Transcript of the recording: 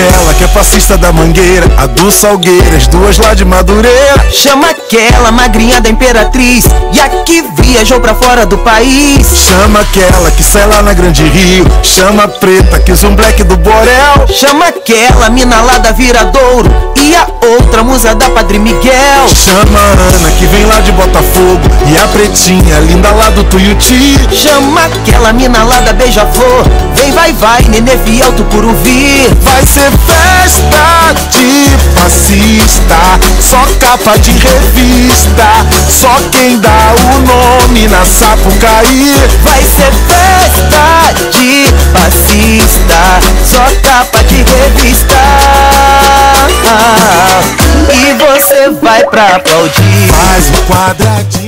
aquela que é passista da Mangueira, a do Salgueira, as duas lá de Madureira. Chama aquela magrinha da Imperatriz e a que viajou pra fora do país. Chama aquela que sai lá na Grande Rio, chama a preta que usa um black do Borel. Chama aquela mina lá da Viradouro e a outra musa da Padre Miguel. Chama a Ana que vem lá de Botafogo e a pretinha linda lá do Tuiuti. Chama aquela mina lá da Beija-Flor, vem vai, Nenê Fiel, Tucuruvi. Vai ser festa de passista, só capa de revista, só quem dá o nome na Sapucaí. Vai ser festa de passista, só capa de revista, e você vai pra aplaudir. Faz um quadradinho.